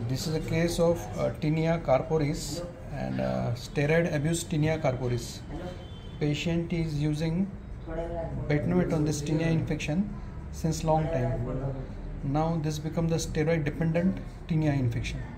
This is a case of tinea corporis and steroid abuse tinea corporis. Patient is using betnovate on this tinea infection since long time. Now this becomes the steroid dependent tinea infection.